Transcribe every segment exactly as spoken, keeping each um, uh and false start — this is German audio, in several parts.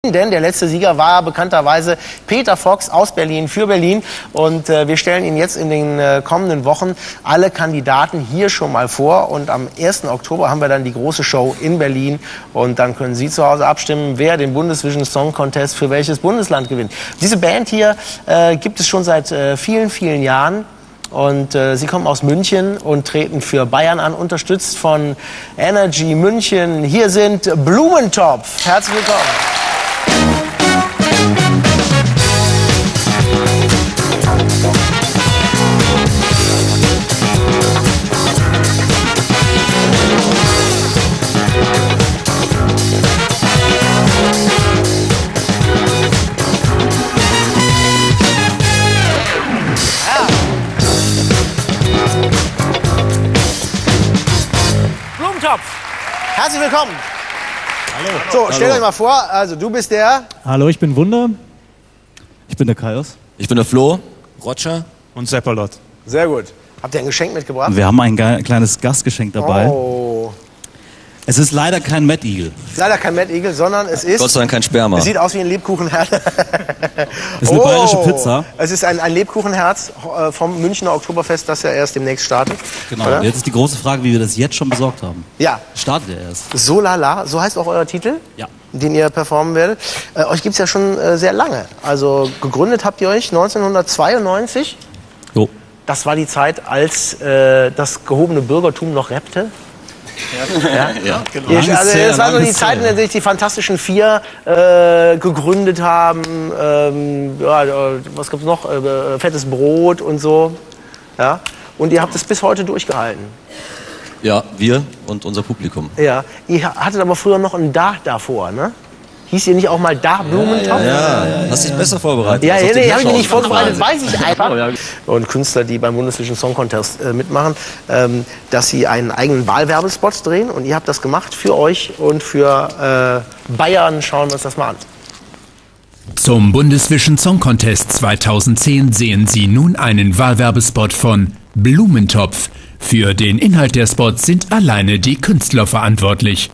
Denn der letzte Sieger war bekannterweise Peter Fox aus Berlin für Berlin. Und äh, wir stellen Ihnen jetzt in den äh, kommenden Wochen alle Kandidaten hier schon mal vor. Und am ersten Oktober haben wir dann die große Show in Berlin. Und dann können Sie zu Hause abstimmen, wer den Bundesvision Song Contest für welches Bundesland gewinnt. Diese Band hier äh, gibt es schon seit äh, vielen, vielen Jahren. Und äh, sie kommen aus München und treten für Bayern an, unterstützt von Energy München. Hier sind Blumentopf. Herzlich willkommen. Blumentopf. Herzlich willkommen. Hallo. So, stellt euch mal vor, also du bist der... Hallo, ich bin Wunder. Ich bin der Kaios. Ich bin der Flo. Roger. Und Seppalot. Sehr gut. Habt ihr ein Geschenk mitgebracht? Wir haben ein ge kleines Gastgeschenk dabei. Oh. Es ist leider kein Mad Eagle. Leider kein Mad Eagle, sondern es ist... Gott sei Dank kein Sperma. Es sieht aus wie ein Lebkuchenherz. Es ist eine oh. bayerische Pizza. Es ist ein, ein Lebkuchenherz vom Münchner Oktoberfest, das ja erst demnächst startet. Genau. Oder? Und jetzt ist die große Frage, wie wir das jetzt schon besorgt haben. Ja. Startet er erst. So lala, so heißt auch euer Titel? Ja. Den ihr performen werdet. Äh, euch gibt es ja schon äh, sehr lange. Also gegründet habt ihr euch neunzehnhundertzweiundneunzig. Jo. Das war die Zeit, als äh, das gehobene Bürgertum noch rappte. Ja, ja, genau. Also, das waren so die Zeiten, in denen sich die Fantastischen Vier äh, gegründet haben. Ähm, ja, was gibt's noch? Äh, fettes Brot und so. Ja? Und ihr habt es bis heute durchgehalten. Ja, wir und unser Publikum. Ja. Ihr hattet aber früher noch ein Da davor, ne? Hieß ihr nicht auch mal Da Blumentopf? Ja, ja, ja. Hast dich besser vorbereitet? Ja, ja, nee, habe ich mich nicht Herrschauen. vorbereitet, weiß ich einfach. Und Künstler, die beim Bundesvision Song Contest äh, mitmachen, ähm, dass sie einen eigenen Wahlwerbespot drehen. Und ihr habt das gemacht für euch und für äh, Bayern. Schauen wir uns das mal an. Zum Bundesvision Song Contest zweitausendzehn sehen Sie nun einen Wahlwerbespot von Blumentopf. Für den Inhalt der Spots sind alleine die Künstler verantwortlich.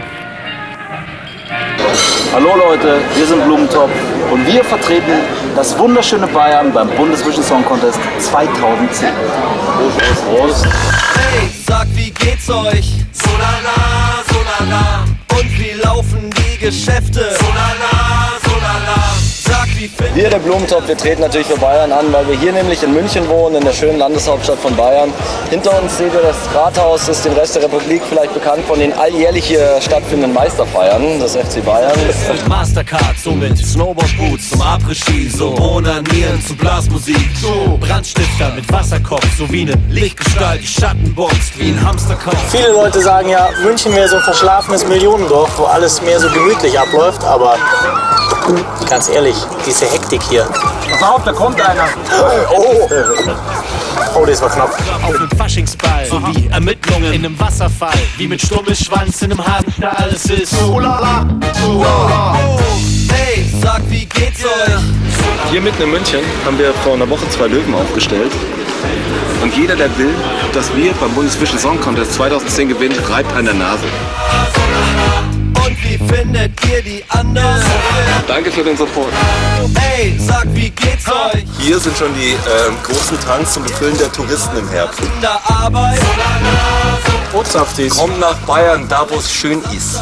Hallo Leute, wir sind Blumentopf und wir vertreten das wunderschöne Bayern beim Bundesvision Song Contest zweitausendzehn. Prost, Prost. Hey, sag, wie geht's euch? So lala, so lala. Und wie laufen die Geschäfte? So lala, so lala. Sag, wie findet Wir, der Blumentopf, wir treten natürlich für Bayern an, weil wir hier nämlich in München wohnen, in der schönen Landeshauptstadt von Bayern. Hinter uns seht ihr das Rathaus, ist dem Rest der Republik vielleicht bekannt von den alljährlich hier stattfindenden Meisterfeiern des F C Bayern. mit Mastercard, so mit Snowboard-Boots zum Après-Ski, so Onanieren zu Blasmusik, so Brandstifter mit Wasserkopf, so wie eine Lichtgestalt, die Schatten boxt wie ein Hamsterkopf. Viele Leute sagen ja, München wäre so ein verschlafenes Millionendorf, wo alles mehr so gemütlich abläuft, aber ganz ehrlich, diese Hektik hier. Pass auf, da kommt einer. Oh, oh, das war knapp. Auf einem Faschingsball, so wie Ermittlungen in einem Wasserfall, wie mit Stummelschwanz in einem Hasenstall. Es ist so lala, so lala. Oh, hey, sag, wie geht's euch? Hier mitten in München haben wir vor einer Woche zwei Löwen aufgestellt. Und jeder, der will, dass wir beim Bundesvision Song Contest zweitausendzehn gewinnen, reibt an der Nase. Und wie findet ihr die anderen? Danke für den Support. Hey, sag, wie geht's euch? Hier sind schon die äh, großen Tanks zum Befüllen der Touristen im Herbst. In der Arbeit? Botsaftis. Kommt nach Bayern, da wo es schön ist.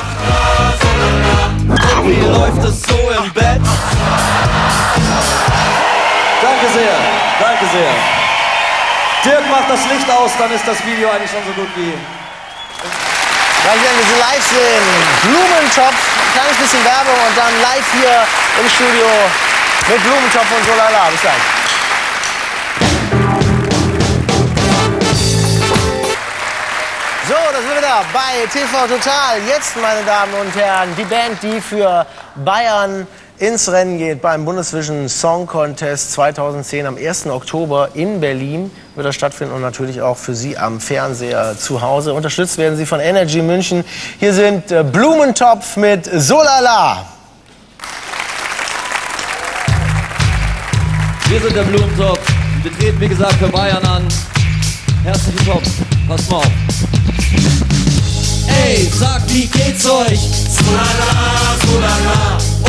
Und wie läuft es so im Bett? Danke sehr, danke sehr. Dirk macht das Licht aus, dann ist das Video eigentlich schon so gut wie... Gleich werden wir sie live sehen. Blumentopf, ein kleines bisschen Werbung und dann live hier im Studio mit Blumentopf und so lala. Bis gleich. So, da sind wir wieder bei T V Total. Jetzt, meine Damen und Herren, die Band, die für Bayern ins Rennen geht beim Bundesvision Song Contest zweitausendzehn am ersten Oktober in Berlin wird das stattfinden und natürlich auch für Sie am Fernseher zu Hause. Unterstützt werden Sie von Energy München. Hier sind äh, Blumentopf mit Solala. Wir sind der Blumentopf. Wir treten wie gesagt für Bayern an. Herzlich willkommen. Passt mal auf. Ey, sagt, wie geht's euch? Solala, solala.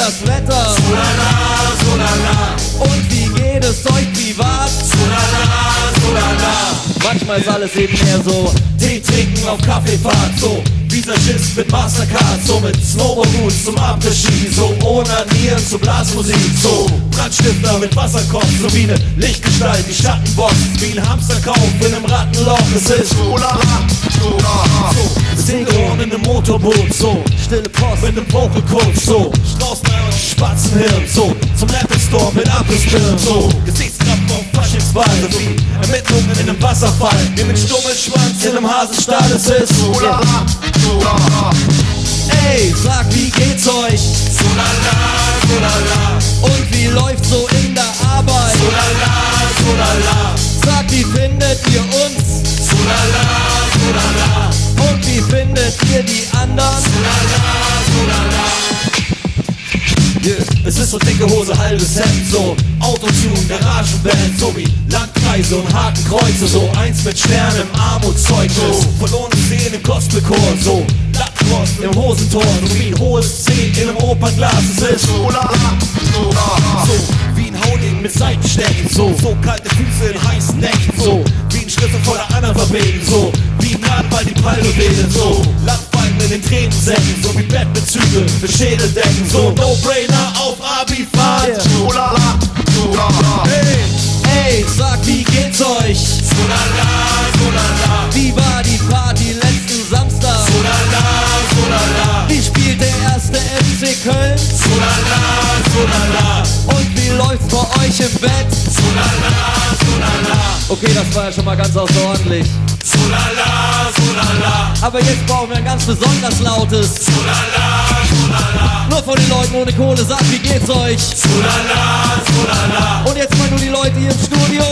das Wetter? So lala, so lala. Und wie geht es euch privat? So lala, so lala. Manchmal ist alles eben mehr so Tee trinken auf Kaffeefahrt, so Visagist mit Mastercard, so mit Snowboardboots zum Après-Ski, so Onanieren zu Blasmusik, so Brandstifter mit Wasserkopf, so wie ne Lichtgestalt, die Schattenbox, wie ein Hamsterkauf in einem Rattenloch, es ist so lala, so lala. So, Segelhorn in einem Motorboot, so stille Post mit nem Vocal Coach, so Straußeneier, Spatzenhirn, so zum Apple Store mit Abrissbirnen, so Gesichtskraft auf Faschingsball, so wie Ermittlungen in einem Wasserfall, wie mit Stummelschwanz in einem Hasenstall, es ist so lala, so lala. Ey, sag, wie geht's euch? So lala, so lala. Und wie läuft's so in der Arbeit? So lala, so lala. Sag, wie findet ihr uns? So lala, so lala. Und wie findet ihr die anderen? So lala, so lala. Yeah. Es ist so dicke Hose, halbes Hemd, so Autotune, Garagenband, so wie Landkreise und Hakenkreuze, so eins mit Sternen im Armutszeugnis, verlorene Seelen im Gospelchor, so Lackrost im Hosentor, so wie ein hohes C in einem Opernglas, es ist so lala, so lala. So wie ein Hauding mit Seitenstechen, so so kalte Füße in heißen Nächten, so wie ein Schlüssel voller Analphabeten, so wie ein Nadelball die Palmebede, so Landfallen in den Tränensäcken, so wie Bettbezüge für Schädeldecken, so No-Brainer auf Abifahrt, Yeah. so lala, so lala. Hey, ey, sag, wie geht's euch? So lala, so lala. Wie war die Party letzten Samstag? So lala, so lala. Wie spielt der erste F C Köln? So lala, so lala. Und wie läuft's bei euch im Bett? So lala, so lala. Okay, das war ja schon mal ganz außerordentlich. So lala, so lala. Aber jetzt brauchen wir ein ganz besonders lautes. So lala, so lala. Nur von den Leuten ohne Kohle, sagt, wie geht's euch? So lala, so lala. Und jetzt mal nur die Leute hier im Studio.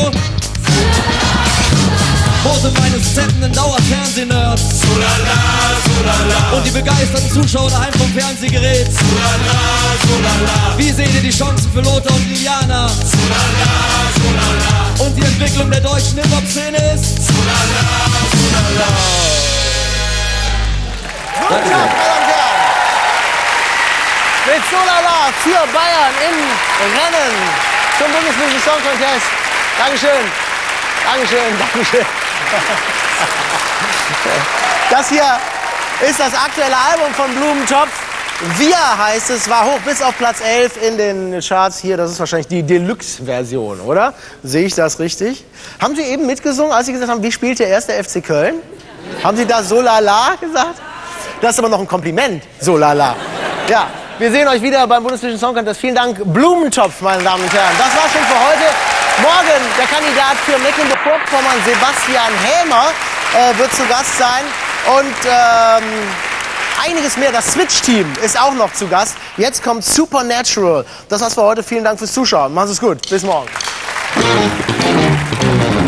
Wo sind meine zappenden Dauerfernsehnerds? So lala, so lala. Und die begeisterten Zuschauer daheim vom Fernsehgerät. So lala, so lala. Wie seht ihr die Chancen für Lothar und Liliana? So lala, so lala. Und die Entwicklung der deutschen Hip-Hop-Szene ist? So lala, so lala. Guten Tag, meine Damen und Herren. Mit Solala für Bayern im Rennen zum Bundesvision Song Contest. Dankeschön. Dankeschön, Dankeschön. Das hier ist das aktuelle Album von Blumentopf. Wir heißt es, war hoch bis auf Platz elf in den Charts hier. Das ist wahrscheinlich die Deluxe-Version, oder? Sehe ich das richtig? Haben Sie eben mitgesungen, als Sie gesagt haben, wie spielt der erste F C Köln? Haben Sie da Solala gesagt? Das ist aber noch ein Kompliment, Solala. Ja, wir sehen euch wieder beim Bundesvision Song Contest. Vielen Dank, Blumentopf, meine Damen und Herren. Das war's schon für heute. Morgen der Kandidat für Mecklenburg-Vorpommern, Sebastian Hämer, äh, wird zu Gast sein. Und ähm, einiges mehr. Das Switch-Team ist auch noch zu Gast. Jetzt kommt Supernatural. Das war's für heute. Vielen Dank fürs Zuschauen. Macht es gut. Bis morgen.